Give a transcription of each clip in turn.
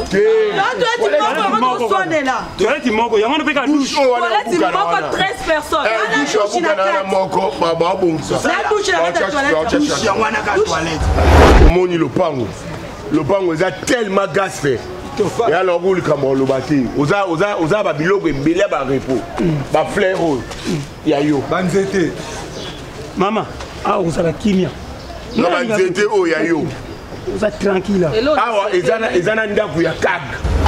Le pango est tellement gaspé. Et alors, vous le camon, le bâti, osa babilo et belé ba repos. Ba fleur il y a yo. Banzete. Maman, ah vous avez kimia. Non banzete oh ya yo. Vous êtes tranquille. Ah ouais, ezana ndaku ya kag.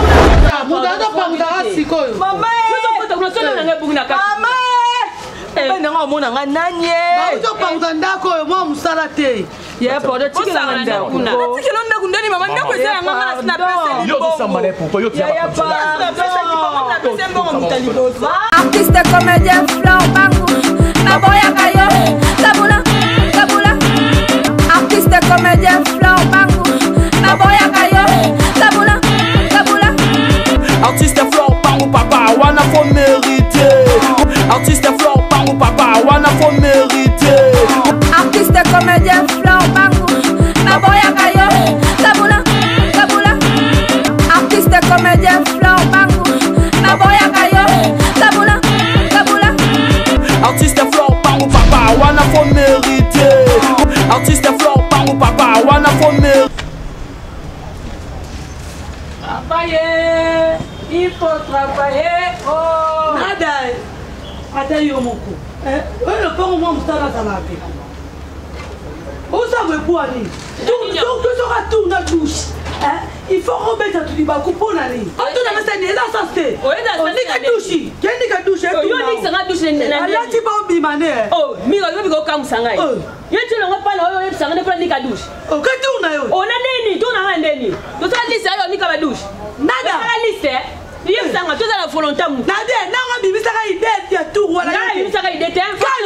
Maman, non, mon nani. Yeah, pour le ticket là, on artiste comédien Flore Bangu, Naboya Kayo, Kabula, Kabula. Artiste comédien Flore Bangu, Naboya Kayo, Kabula, Kabula. Artiste Flore Bangu, papa, wana faut mériter. Artiste Flore Bangu, papa, wana faut mériter. Artiste comédien Flore Bangu, Naboya Kayo, Kabula, Kabula. Artiste comédien Flore Bangu, Naboya Kayo, Kabula, Kabula. Artiste Flore Bangu, papa, wana faut mériter. Artiste Flore Bangu, papa, wana faut mériter. Travailler, il faut travailler. Oh, nada. Attends, Yomoko. Le pont au moins, ça va s'arrêter. Où ça veut pour aller? Donc, tu seras tout dans la douche. Il faut remettre tout le monde pour aller. Quand tu as mis ça, ça c'est. On dit que douche. Qui dit que douche? On dit que ça douche. Là, tu vas bimaner. Oh, mira, tu vas comme ça. Tu ne vas pas là, ça ne peut pas dire douche. Oh, que tu as eu? On a des tu n'as rien dit. Tu as dit ça, on dit que la douche. Nada. Tu as dit ça. Tu as la volonté. Nada, non, on dit ça, il y a tout. Voilà. Il y a ça, il y a tout.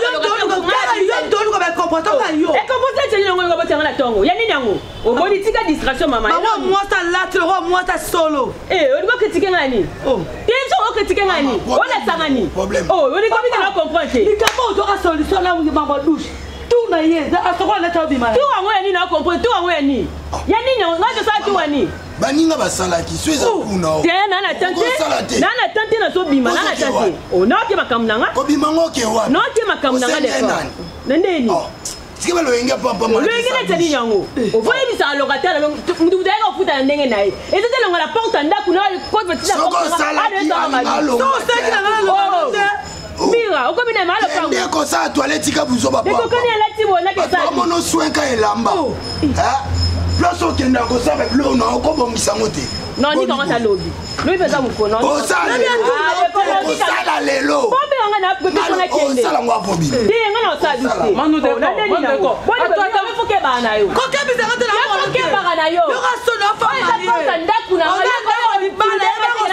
Distraction maman. Moi ça là, tu vois moi ça solo. Eh, on doit critiquer Nani. Oh. Ils sont critiquer Nani. On est Sangani. Problème. Oh, on est comme tu comprendre. Il comment on doit solution là où il m'a douche. Tout na yé, à ce qu'on a trouvé mal. Tout en moi ni na comprendre, tout en moi ni. Yani on a de ça tout ani. Baninga basala ki sweza kuna. Tiens, nana tante. Nana tante na so bima, nana tante. Oh, non ki makamnanga. Ko bima ngoke wa. Non ki makamnanga de ça. Nendeni. Sikeba lo yenga papa mama. Lo yenga tani yango. O voye bisa locataire lo mtu daika futa ndenge naye. Ezete longa la porte ndaku na ko petit la porte. So seki na lo. Mira, o komina malo kwa. Ndeko ko sa toilette ka buzo papa. Ndeko kani la tibo na ke sa. Mono soinka elamba. Plus au Kenya, on sait avec l'eau, on commence à monter. Non, ni comment ça lobby. Lui fait ça mon con. Oh ça les lots. Bon mais on a petit on a qui. Ça la moi pobi. Dis on a ça du. Manu de d'accord. Bon toi tu faut que ba na yo. Ko ke bi se rentre là. Ko ke ba na yo. Le reste na fa na. Ça porte ndaku na. On a ba na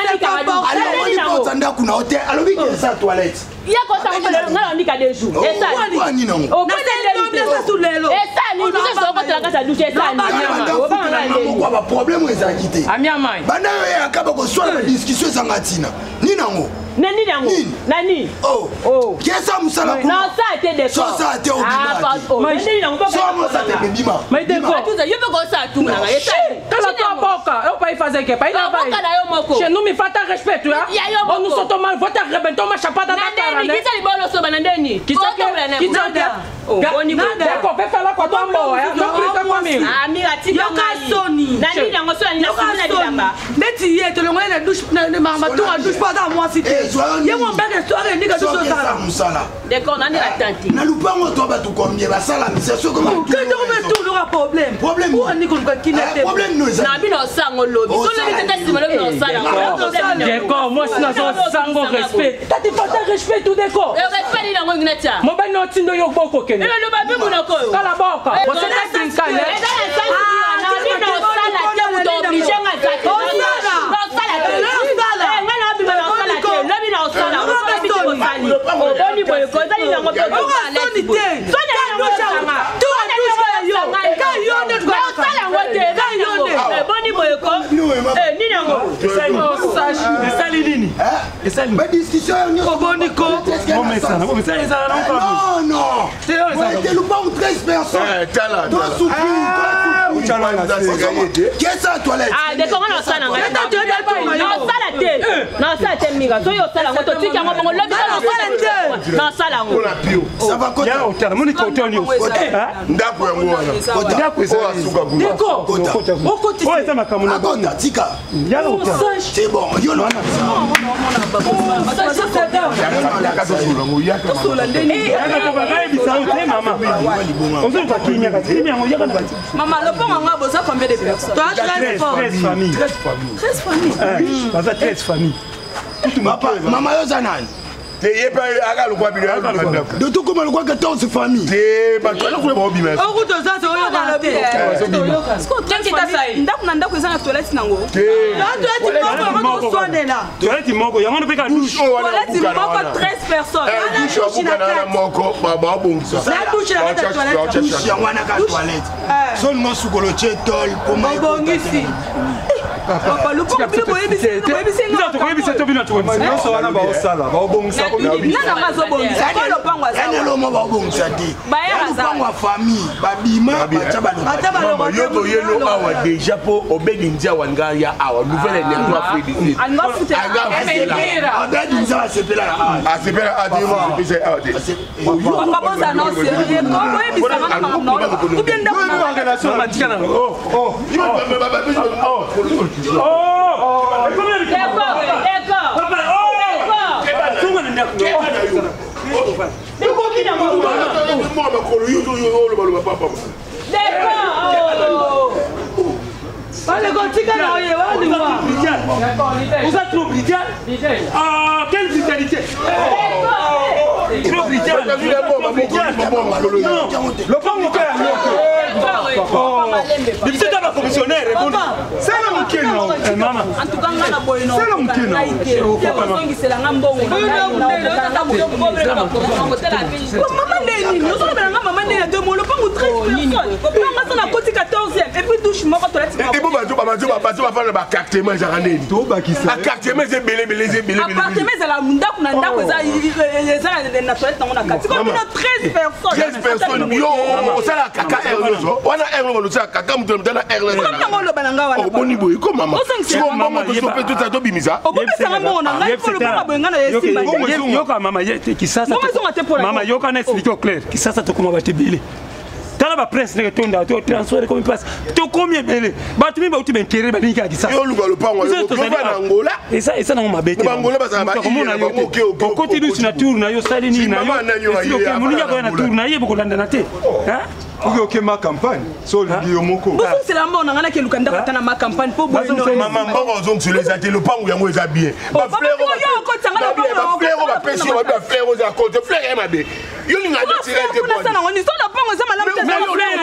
on porte ndaku na hôtel. Alors oui que ça toilette. Il y a quoi ça on dit qu'à des jours. Et ça. Oh mais c'est sous les lots. Et ça ni vous ça quand la casa douche ça ni. Pourquoi problème est à quitter. Amiamai. Bana ya kabako soit la discussion sangatina. Ni nango. Nani nango. Nani. Oh. Oh. Qu'est-ce que ça la. Non ça a été décor. Ça a été au bima. Ah pas. Nani nango pas. Ça moi ça te bima. Mais décor. Tu sais, je peux comme ça tout na. Et ça. Kala to boka. Eu pas fazer que pas ina vai. Chez nous me falta respeito, hein. On nous sommes mal voter rebentons ma chapada na cara. Qui ça les bolos so banandeni. Qui ça que. Oh. Boni bon. D'accord, fais faire la quoi toi moi, hein. Donc tu peux moi. Ah mira tika nani. Nani nango so na sina dilamba. Neti ye to longo na douche na mama to a douche pas dans moi cité. Ye mon bec histoire ni ka douche ça. D'accord, nani la tante. Na lupango to ba tout combien ba sala mission so comme. Que donc mais tout aura problème. Problème. Ou ni ko ki na te. Problème nous. Na bi no sango lobi. So le tete si malo no sala. D'accord, moi c'est na sango respect. T'as des pas respect tout d'accord. Le respect ni nango ngnetia. Mo ba no tindo yo boko kene. Le ba bi mo na ko. Kala boka. Vous êtes obligé Qu'est-ce que toilette? Ah, d'accord, on a ça. mira so yo sala ngoto tika ngo bongo lobi na sala ngo ça va côté ya otala moni côté on yo ndako yango wana ndako esa asuka kuna décor okoti oh esa makamuna côté tika ya otala c'est bon yo non Maman, le pont en a besoin combien de personnes? 13 familles. 13 familles. 13 familles. Maman, yo zanan. T'es pas à le quoi de tout comme le quoi 14 familles. T'es pas toi le quoi bimé. Oh route ça c'est au dans le pied. Est-ce que tu as ça? Ndako na ndako za toilette nango. Toilette moko soane là. Toilette moko yango no peka douche. Toilette moko 13 personnes. Ana douche na moko baba bongisa. La douche na toilette. Douche yango na ka toilette. Seulement sous le tol pour moi. Bongisi. Papa le pont bi boyebisi nga. Nzo boyebisi to bino to. Nyonso wana ba osala ba obongisa ko na biso. Nana mazo bongisa ko lo pangwa za. Ene lo mo ba obongisa te. Ba ya za. Pangwa famille ba bima ba taba lo. Yo to yelo awa déjà po obedi ndia wanga ya awa nouvelle énergie Afrique. Anga futa. Obedi ndia sepela. Ah sepela adimo c'est ade. Papa boza non sérieux. Ko boyebisa nga non. Ou bien ndako na relation matikana. Oh. Vous êtes trop brillant. Ah, quelle vitalité. Trop brillant. Le c'est un commissionnaire. C'est le mouquet, non? Maman. En tout cas, on a besoin de. C'est le mouquet, non? C'est la maman et puis douche moi quand et bon ba cartement jarane to ba ki ça cartement c'est belé appartement c'est la ndako na ndako za na toilette na kati comme 13 personnes yo ça la kaka erlo wana erlo lo ça kaka mutu na erlo comment lo bananga wana boni boy ko mama ko mama to sope tout ça to bimisa o pesa ngamo na ngai ko lo ba benga na yesimba yoka mama ki sasa mama yoka na explique clair ki sasa to kuma batibili tala ba presse ne tonda to transfert comme passe to combien belé ba tu ba uti ben terre ba ninka ki sasa yo luga lo pango yo ko na Angola esa na mabete ba Angola ba sa ba ko continue na tour na yo sali ni na yo ko muninga ko na tour na yebo ko landa na te hein ok ma campagne so liyo moko boso c'est la mbona ngana ke lukanda katana ma campagne po boso maman mbongo zong sur les até le pango yango eza bien ba fleur yo ko tanga ba fleur ba pesi ba fleur za côté fleur e mabe yo linga de tirer te bon ça ngoni so la pango za malamu te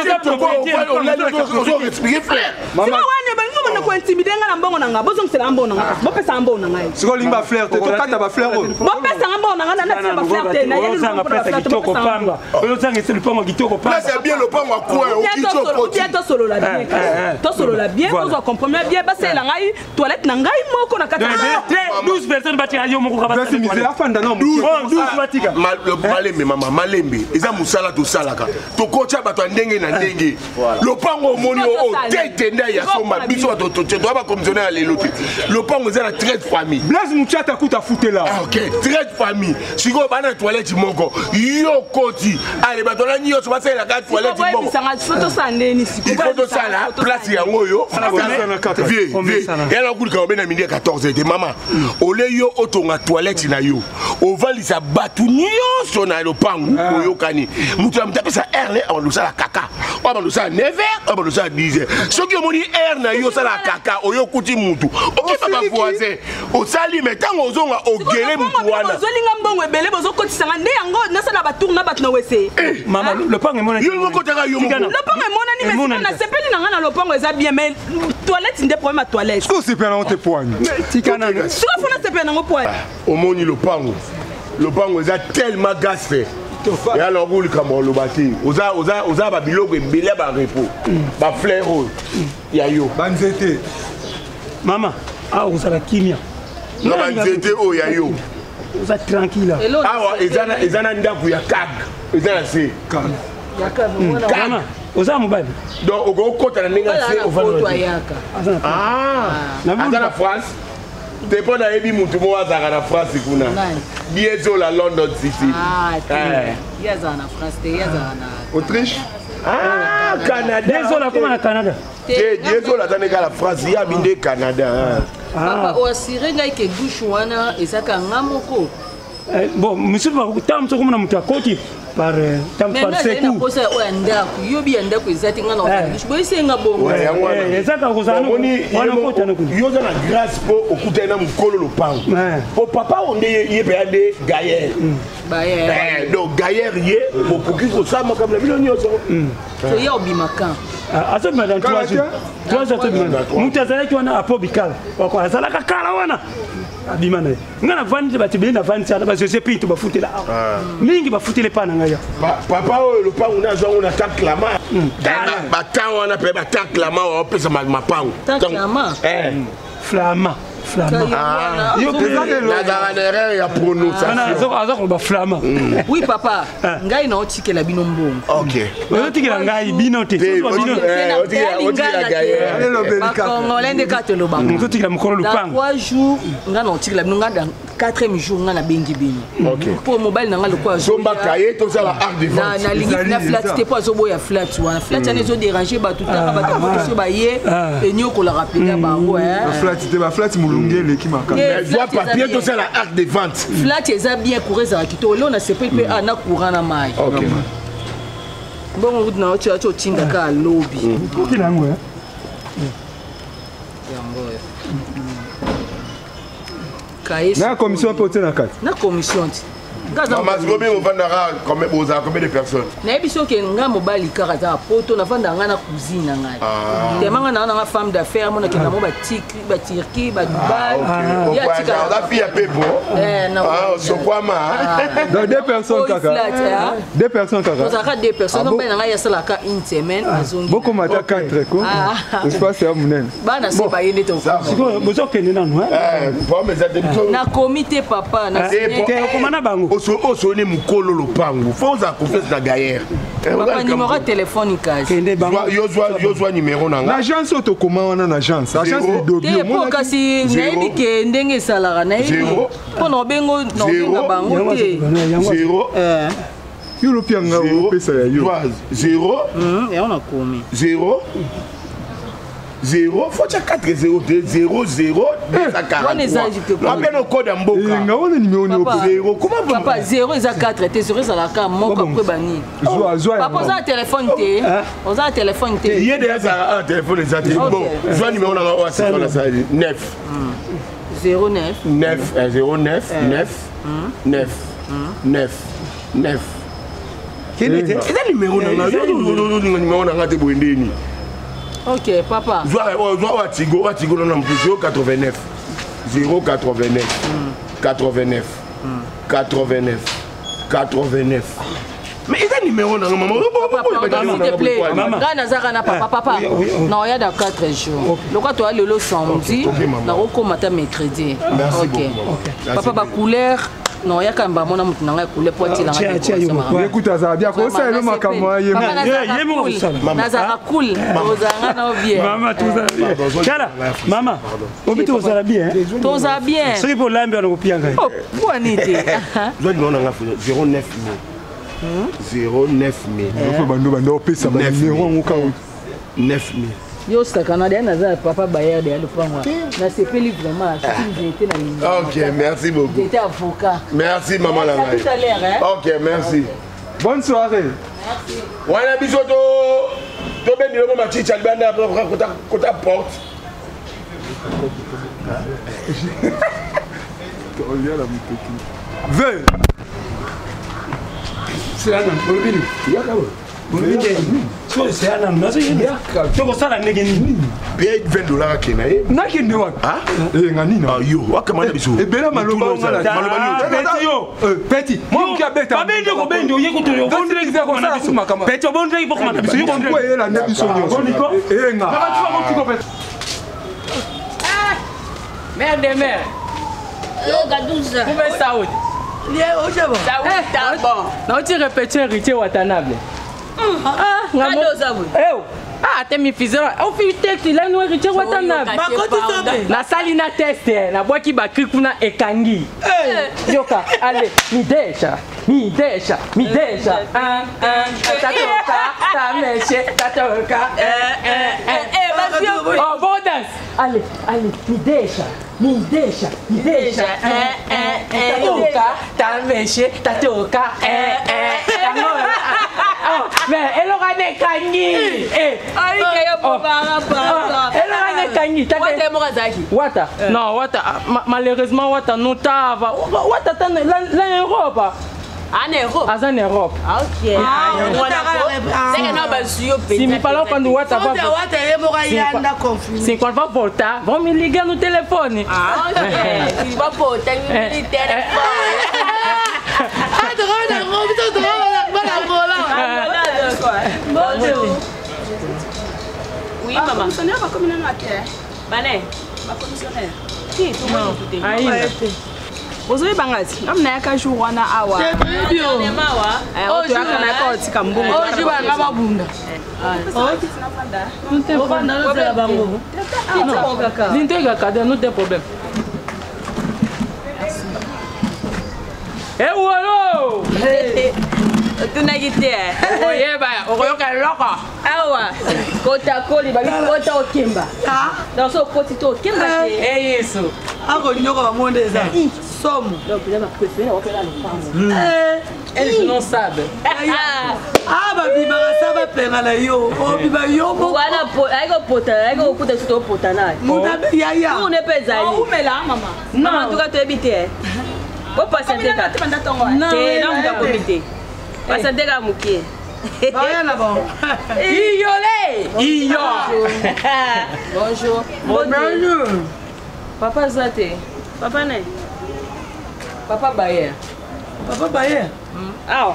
on expliquer fleur maman wane ba ngoma na ko intimider ngana mbongo nanga boso c'est la mbona ngaka bo pesa mbona ngai siko limba fleur te to kata ba fleur bo pesa mbona ngana na ba fleur te na yeli zanga pesa kitoko pamba yo zanga c'est le pango kitoko pamba c'est bien le pango quoi au kitoko to solo la bien to solo la bien on comprend bien ba c'est la ngai toilette na ngai moko na kata 12 personnes batika yo moko ka c'est misé afanda non 12 batika malembe mama malembe eza musala to salaka to kocha bato ndenge na ndenge le pango moni o tete nda ya soma biso to doit ba commissionnaire à l'élote le pango eza na 13 familles blaze muchata kuta fouté là OK 13 familles siko bana toilette moko yo koti allez bato na nyo so ba faire la toilette moko photo ça ndeni siko photo ça là place yango yo vie et alors ku ka bena midi 14 et maman ole yo otonga toilette na yo o valisa batu nyonso na lo pangu oyokani mutu amtapesa air on lo sala kaka on lo sala 9h on lo sala 10h soki omoni air na yo sala kaka oyokuti mutu ok papa voisin o sali mais tango ozonga ogele mutu wana ozolinga mbongo ebele bozo kotisanga nde yango nasala batour na batu na wese mama le pango emona yo ngoko taka yo moko le pango emona ni mais na sepeli na ngana le pango eza bien mais toilette ndé problème à toilette siko sepela on te poigne tikana siko fona sepela ngo poigne omoni le pango eza tellement gaspé et alors vous le kamon le bâti oza ba biloko ebele ba repos ba fleur ya yo banzete mama ah osala kimia no banzete o ya yo oza tranquille awa ezana ndako ya kag ezana se mama oza mobali donc okokota na ndenge se ovana azana France T'es pas dans les moutou moi à la France kuna. Bientôt la London City. Ah, il y a en France, il y a en Autriche. Ah, Canada. Désolé, comment au Canada? Désolé, attendez qu'à la France, il y a bindé Canada. Papa, au assuré que bouche wana et ça quand ngamoko. Bon, monsieur va tam so comme na muta koti par tam par seku. Mais posa o anda ku yobi anda ku izati ngana o boy senga bongo. Ça ka ko sana wana kota na ku. Yo za na grâce po okuta na mukolo lopango. Po papa onde yebe ande gayer. Bayer. Donc gayer yé po poki ko sama comme la bilonyo so. So ya obimakan. Asa madame toi ça te demande. Mutazala ki wana apo bikala. Kwa azala ka kala wana. Abimana. Ngana vandi ba tibenda vandi sana ba je pinto ba futela. Mingi ba futele pana ngaya. Papa o le pango na zongo na taklama. Ba ta wana pe ba taklama o pesa ma pango. Taklama. Flama. Yo la garanere ya prononciation. Azako ba flama. Oui papa, ngai na otike la binombo. OK. Otike la ngai binote. Otike la gayer. Ba congolais de katelo ba. Otike la mukolo lupango. 3 jours, nga na otike la binonga dans 4e jour nga na bengi bini. OK. Pour mobile na nga le quoi Zomba kaye to ça la art de vente. Na lingi na flat te pas zobo ya flat wana. Flat ane zo déranger ba tout à ba to ba ye et nyoko la rapide ba ouais. Flat te ba flat mulungele ki maka. Mais vois papier to ça la art de vente. Flat eza bien courir za kito lo na CPP na courant na mai. OK. Bon on na ocho tinga ka lobby. OK nango hein. Na commission pour tenir la carte. Na commission. Maman Gobi on vendra combien de personnes? Na biso ke nga mobali karaza poto na vanda nga na cuisine ngai. Demanga na nga femme d'affaires mona ke na mo ba Turquie ba Dubai. Ya tika la fille a pebo. Ah so quoi ma? Donc 2 personnes kaka. 2 personnes kaka. Vous avez 2 personnes donc na nga ya sala ka une semaine azongi. Beaucoup mata 4 ko. Espace ya munene. Bana se ba yende to. Siko bozo kende nanu hein. Bon mais ça na comité papa na komana bango. Oso ni mukolo lopango. Faut za confiance na gayer. Papa numéro téléphonique. Kende bango. Yo zo numéro na nga. L'agence auto comment on a agence. Agence de Dobio. Mo kasi nayebi ke ndenge salara na yebi. Pono bengo no benga bango te. 0 Yo lo pianga o pesa ya yo. 0 et on a commis. 0 0 faut 4 0 2 0 0 240. Appelle au code en boca. Nga wana numéro ni 0. Comment papa 0 et 4 te sur ça la cam moko après bani. Papa ça téléphone te. On a téléphone te. Il y a déjà un téléphone déjà. Bon, soit numéro na WhatsApp na ça 9 09 9 09 9 9 9 9. Quel était? C'est numéro na numéro na ngate boendeni. OK, papa. Joa Tigo non 089 089 89 89 89. Mais il a numéro dans maman. S'il te plaît. Gana zaka papa. Non, il y a dans 4 jours. Le quoi toi le samedi, na roko mata mercredi. OK. Papa ba couleur non ya kamba mona mutu nanga couleur poiti la ngaka. Écoute ça bien ko ça le makamo ye. Nazara cool. Ozanga na bien. Maman tout ça bien. Chala maman. Obito ozala bien. Toza bien. Soki po lambi ana kopianga. Oh, bonité. Zo ni ona nga 09 09 000. Bando pesa ba numéro nguka 9 000. Yo sta Canadien naza papa Bayer de Alufangwa. Na sepeli vraiment si j'étais na ligne. OK, merci beaucoup. J'étais avocat. Merci maman la Tout à l'heure hein. OK, merci. Bonne soirée. Merci. Wana bisoto to bendi lo mama chicha banda kota porte. Ve. C'est un polbini. Yakabo. C'est un homme, tu vas ça la négeni. Paye $20 kena e. Na kende wa. Ah? Ngani na. Yo, wakamana biso. E bela maloba ngala. Petit yo. Petit. Mo ki abeta. Babende ko bende ye ko to yo. Bondre ki ko na biso makama. Petit bondre ki boko na biso yo bondre. Ko e la ne biso nyo. Boniko. E nga. Baba tu vas mon petit copé. Mère de mère. Yo gadouza. Vous faites ça où? Ça bon. Non, tu répètes héritier Watanabe. Ngado zabu. Eh. Ah, Ah, t'es mi fils. On fait texte, il a une héritière watana. La saline à tester, la boîte qui va kuna ekangi. Yoka, allez, mi déjà. Ta mèche, ta toka. Oh, bon danse. Allez, mi déjà. Ta mèche, ta toka. Mais elle aura des kangi. Wata. Non, Wata. Malheureusement, Wata non tava. Wata l'Europe. En Europe. En Europe. Ok. Si nous parlons quand nous Wata va. C'est qu'on va voter. Vont me lier nos téléphones. Ah ok. Il va voter nos téléphones. Bonjour. Oui, maman. Commissionnaire, ma commissionnaire. Bané, ma commissionnaire. Qui? Non. Aïe. Vous avez bangati. Comme n'a qu'un jour on a awa. C'est bien. Oh, tu as qu'un accord si comme bon. Oh, je vais à la bunda. Oh, tu n'as pas d'art. Nous t'es pas dans le Bangu. Non. L'intégrer cadre, nous t'es problème. Eh wolo. Tu n'as quitté. Oye ba, oyo ka loko. Awa. Kota koli ba kota okimba. Ah. Dans ce petit okimba. Eh yeso. Ako nyoko ba monde za. Somme. Donc il va préférer on fait là le femme. Elle non savent. Ah ba biba ça va peine la yo. Oh biba yo mo. Wana po, aiko pota to pota na. Muta ya ya. On est pas zali. Oh mais là maman. Non, en tout cas tu habiter. Vous passez un cas. Non, non, dans comité. Passez un cas mouké. Rien là-bas. Iolé. Bonjour. Bonjour. Papa Zate. Papa né. Papa Bayer. Papa Bayer. Ah.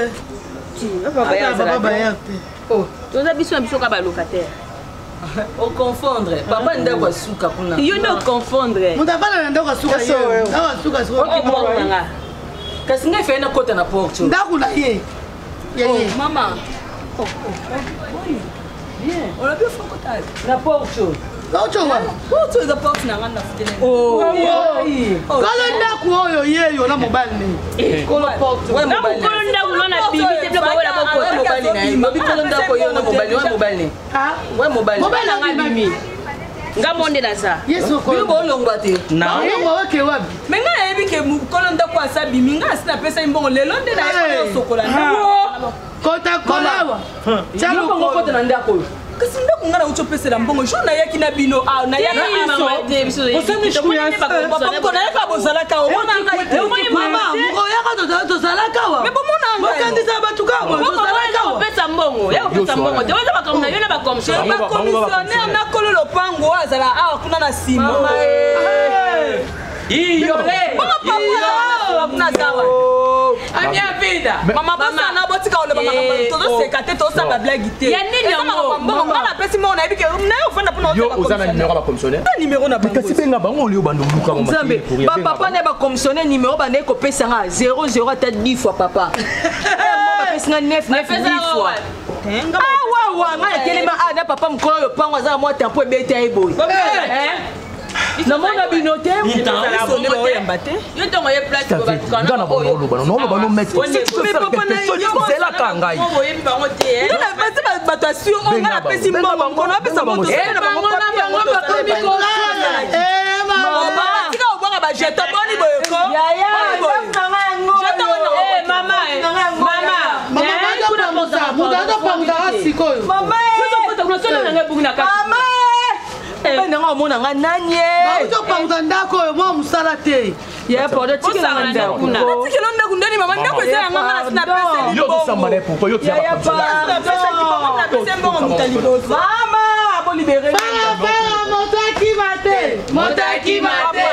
Papa Bayer. Oh, tu as besoin de un locataire. On confondre. Papa nda kwa suka kuna. You no confondre. Mutafana nda kwa suka yeye. Nda suka suka. Okay, mama. Kasi ngai fena kota na porte. Nda kuna ye. Ye. Mama. Oh. Bien. On a bien fait kota. Na porte. Porte wa. Porte za porte na ngana fitele. Oh. Kala nda ku oyo yeyo na mobile ni. Kolo porte. Na kolo nda kulona bibi te bloka wala boko mobile na. Mabi kolo nda ko yo na mobile ni. Ah. Ouais mobile. Mobile na bibi. Nga monde na sa. Yeso ko. Bibo longwa te. Na. Longwa wake wabi. Menga yebi ke kolo nda ko asa bibi nga sina pesa imbongo lelo nde na yo sokola. Kota kola. Chalo ko kota na ndako. Kasi ndako ngana uchopesela mbongo jona yaki na bino ah na yaki mama te biso osani shkuya papa ko na yaka bozalaka o mama ngo yaka to zalaka wa me bomona nga mokandisa batuka bo zalaka wa pesa mbongo ya pesa mbongo te wala bakamna yona commissionnaire na kololo pango azala ah kuna na simo iyo le papa kuna sawa amia vida mama basa na botika ole mama to sekate to sa blague te ya nini mbongo ngala pesi mo na ebike na yo fanda pona yo ozana numéro ba commissionnaire numéro na bango kasi benga bango oli obando luka mama nzambe ba papa ne ba commissionnaire numéro ba ne ko pesa nga 00 ata 10 fois papa ba pesa nga 9 10 fois ah wa nga kelema na papa mkolo yo pango za mo tempo ebeta eboy na mona binote mutana ba oyambate yo tongo ye place ko batukana na oyo no ba no mettre c'est la kangai on voyait bango te na pesi batation on na pesi mbongo kono pesa moto na bango ba komiko mama tika obanga ba jeta boni boyoko ya mama kuna moza mudazo panga sikoyo mama yo to ko to na ngabuna ka mama bana nga mona nga nanye ba uzo pauza ndako yo mo musala te ya podo tikela ndako kuna tikela ndako ndani mama ndako eza nga ngana sina pesa ni yo sambale pour yo tia ba pesa ni mama na pesa mbongo mutalibo mama bo libérer motaki mate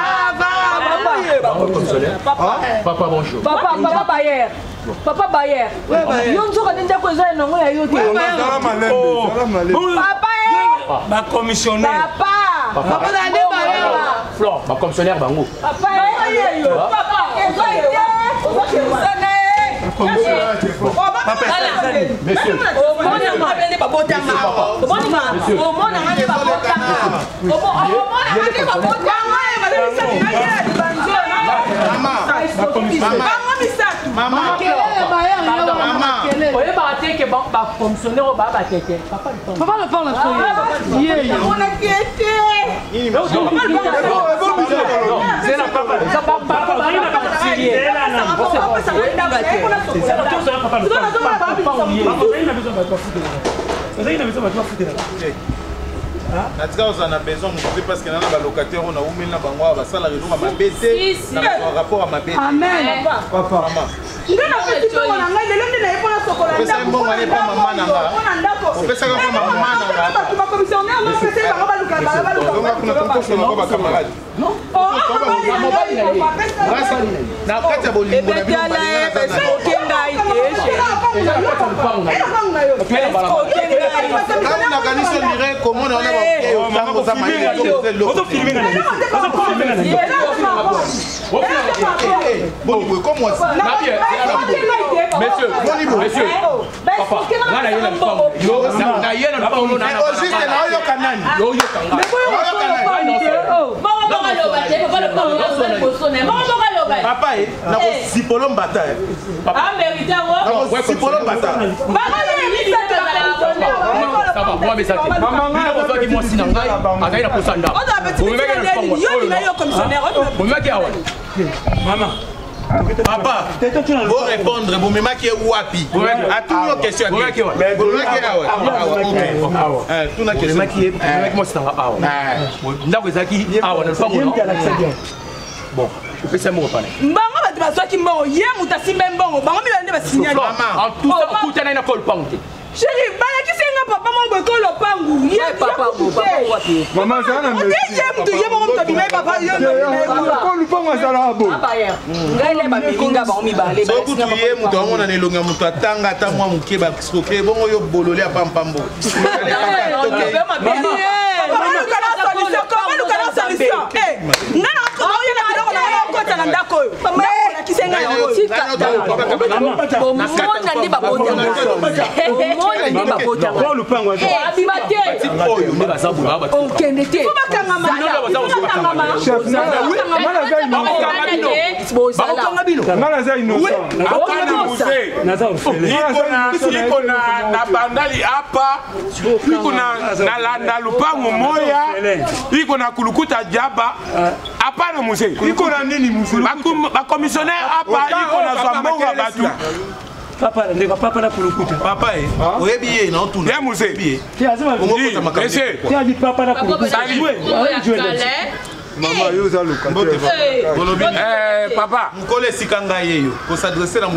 papa bonjour papa Bayer papa Bayer yo nzoka ndako eza nongo ya yo te papa ma commissionnaire papa na ne ba Flore ma commissionnaire Bangu papa on a besoin parce que dans le locataire on a ouvert la banque va ça la raison à ma bête dans rapport à ma bête. Amen. Papa. On fait ça bon aller pas maman nanga. On fait ça comme maman nanga. Commissionnaire on fait ça ba camarade. Non. Na kati ya bolingo na bino papa na ko sipolo mbata papa mérite wa na ko sipolo mbata moi mais ça maman na ko ki moi sinanga akai na posanda maman papa, vous répondre, vous me marquez wapi. À toutes nos questions. Vous marquez bon, je peux savoir pas. Bango ba baso ki mbongo ye mutasi mbongo bango mi bande ba signaler. En tout ça kuta na ko lpangote. Chérie, bala ki senga papa mo ko lopangu. Ye papa wapi. Maman ça na me. Ye mtu ye mo mtu bi papa ye. Ko lpango ça la bo. Papa hier. Ngale ba bilinga ba mi bale. So kutu ye mtu ngo na nelonga mtu atanga ata mwa muke ba soke bongo yo bolole apampambo. Ma commissionnaire a pas dit qu'on a besoin de battu. Papa, ne va pas la kulukuta. Papa, vous êtes bien, non tout. Bien, vous êtes bien. Tu as dit papa la kulukuta. Maman, vous avez le papa, vous connaissez Sikangaye, pour s'adresser à mon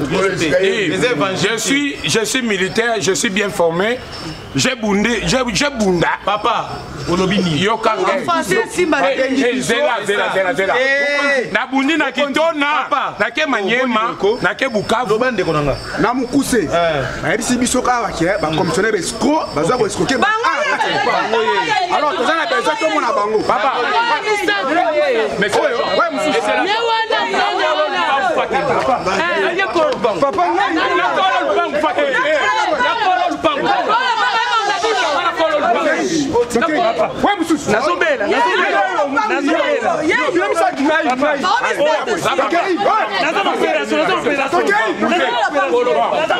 je suis militaire, je suis bien formé. J'ai bundé. Papa, Olobini. Yokanga. Zela. Na bundi na kitona. Na ke manyema. Na ke bukavu. Na mukuse. Na ebisi bisoka wakie. Ba commissionnaire besco. Baza ko escroquer. Alors, tu as besoin de mon bango. Papa. Mais ouais, monsieur. Papa,